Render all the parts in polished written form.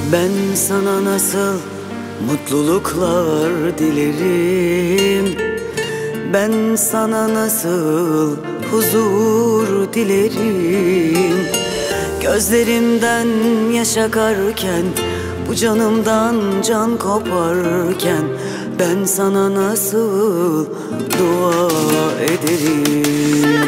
Ben sana nasıl mutluluklar dilerim, ben sana nasıl huzur dilerim. Gözlerimden yaş akarken, bu canımdan can koparken, ben sana nasıl dua ederim.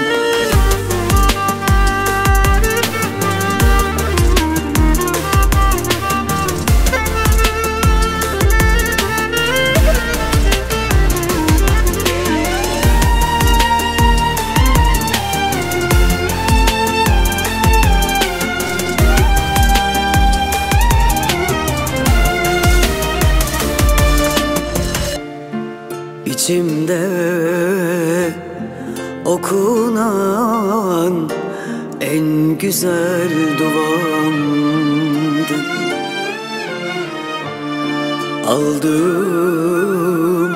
İçimde okunan en güzel duamdı. Aldığım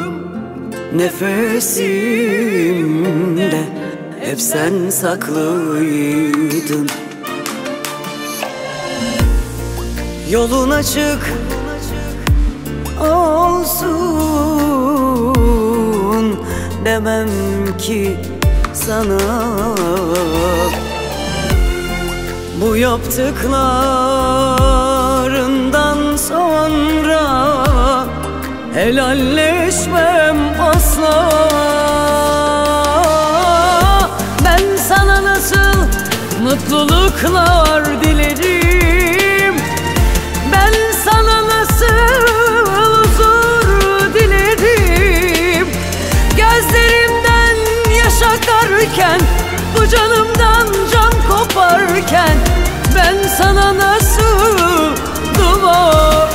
nefesimde hep sen saklıydın. Yolun açık olsun demem ki sana, bu yaptıklarından sonra helalleşmem asla. Ben sana nasıl mutluluklar dilerim, ben sana nasıl huzur dilerim. Gözlerimden yaş akarken, bu canımdan can koparken, ben sana nasıl dua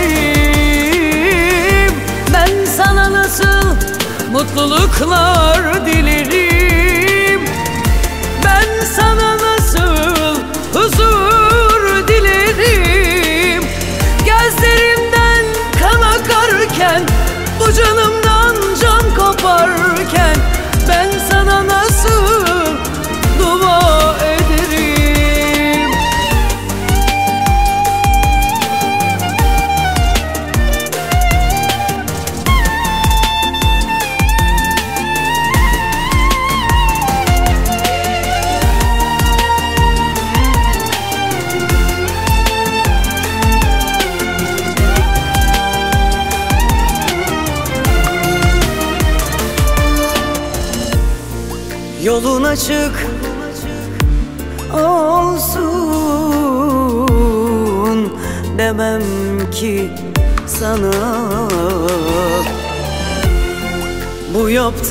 edeyim. Ben sana nasıl mutluluklar dilerim, ben sana nasıl huzur dilerim. Gözlerimden kan akarken, bu canımdan can koparken, ben sana nasıl dua ederim. Yolun açık olsun demem ki sana, bu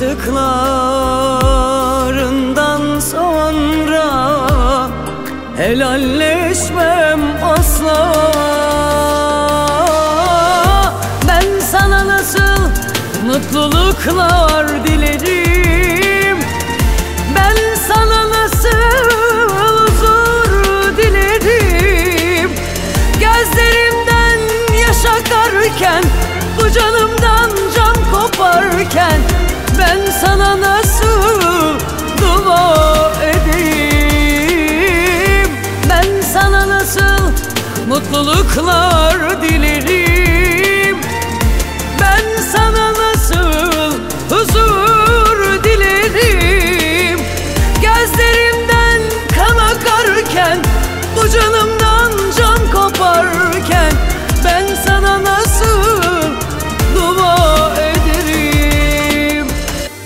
yaptıklarından sonra helalleşmem asla. Ben sana nasıl mutluluklar dilerim, ben sana nasıl huzur dilerim. Gözlerimden yaş akarken, bu canımdan can koparken, ben sana nasıl dua edeyim. Ben sana nasıl mutluluklar dilerim, ben sana nasıl huzur dilerim. Gözlerimden kan akarken, bu canımdan can koparken, ben sana nasıl dua ederim.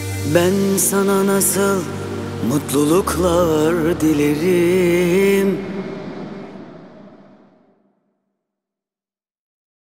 Ben sana nasıl mutluluklar dilerim,